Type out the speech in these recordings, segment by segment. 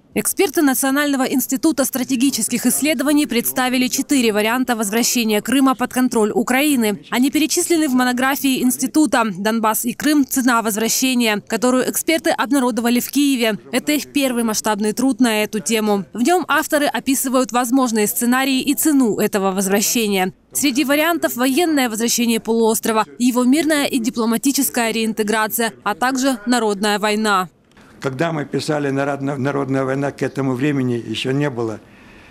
Эксперты Национального института стратегических исследований представили 4 варианта возвращения Крыма под контроль Украины. Они перечислены в монографии института «Донбасс и Крым. Цена возвращения», которую эксперты обнародовали в Киеве. Это их первый масштабный труд на эту тему. В нем авторы описывают возможные сценарии и цену этого возвращения. Среди вариантов – военное возвращение полуострова, его мирная и дипломатическая реинтеграция, а также народная война. Когда мы писали «Народная война», к этому времени еще не было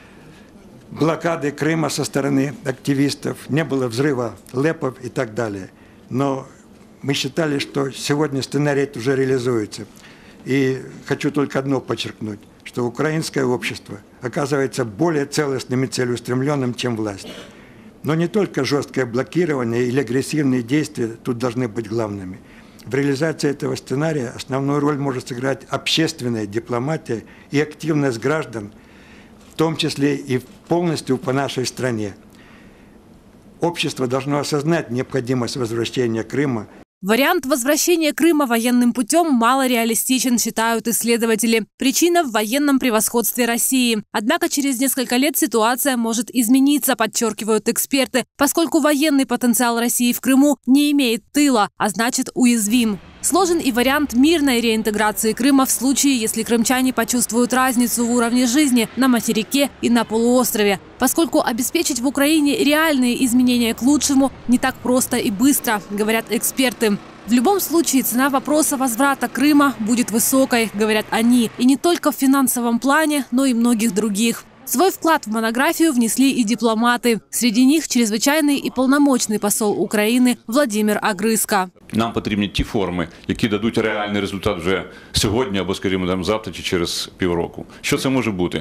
блокады Крыма со стороны активистов, не было взрыва ЛЭПов и так далее. Но мы считали, что сегодня сценарий этот уже реализуется. И хочу только одно подчеркнуть, что украинское общество оказывается более целостным и целеустремленным, чем власть. Но не только жесткое блокирование или агрессивные действия тут должны быть главными. В реализации этого сценария основную роль может сыграть общественная дипломатия и активность граждан, в том числе и полностью по нашей стране. Общество должно осознать необходимость возвращения Крыма. Вариант возвращения Крыма военным путем малореалистичен, считают исследователи. Причина в военном превосходстве России. Однако через несколько лет ситуация может измениться, подчеркивают эксперты, поскольку военный потенциал России в Крыму не имеет тыла, а значит уязвим. Сложен и вариант мирной реинтеграции Крыма в случае, если крымчане почувствуют разницу в уровне жизни на материке и на полуострове, поскольку обеспечить в Украине реальные изменения к лучшему не так просто и быстро, говорят эксперты. В любом случае цена вопроса возврата Крыма будет высокой, говорят они, и не только в финансовом плане, но и многих других. Свой вклад в монографию внесли и дипломаты. Среди них чрезвичайний і повномочний посол України Владимир Огрызко. Нам потрібні ті форми, які дадуть реальний результат вже сьогодні або, скажімо, завтра чи через півроку. Що це може бути?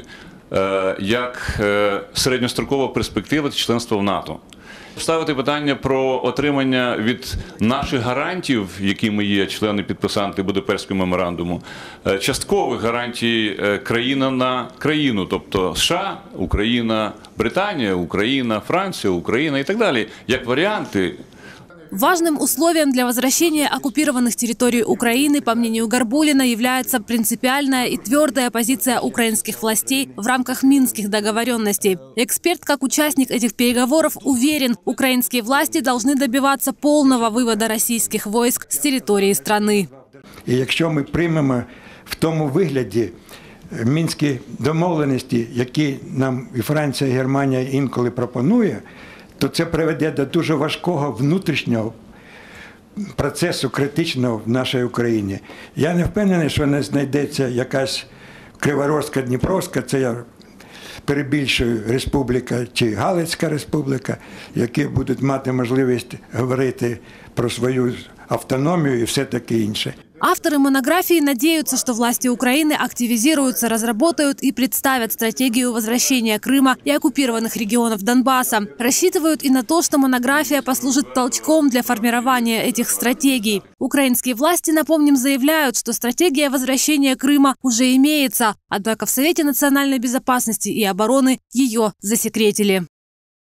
Як середньострокова перспектива членства в НАТО. Ставити питання про отримання від наших гарантів, якими є члени-підписанти Будапештського меморандуму, часткових гарантій країна на країну, тобто США, Україна, Британія, Україна, Франція, Україна і так далі, як варіанти. Важным условием для возвращения оккупированных территорий Украины, по мнению Горбулина, является принципиальная и твердая позиция украинских властей в рамках минских договоренностей. Эксперт, как участник этих переговоров, уверен, украинские власти должны добиваться полного вывода российских войск с территории страны. І якщо ми приймемо в тому вигляді мінські домовленості, які нам і Франція, і Германія інколи пропонує, то це приведе до дуже важкого внутрішнього процесу критичного в нашій Україні. Я не впевнений, що не знайдеться якась Криворізька, Дніпровська, це я перебільшую, республіка чи Галицька республіка, які будуть мати можливість говорити про свою автономію і все таке інше. Авторы монографии надеются, что власти Украины активизируются, разработают и представят стратегию возвращения Крыма и оккупированных регионов Донбасса. Рассчитывают и на то, что монография послужит толчком для формирования этих стратегий. Украинские власти, напомним, заявляют, что стратегия возвращения Крыма уже имеется, однако в Совете национальной безопасности и обороны ее засекретили.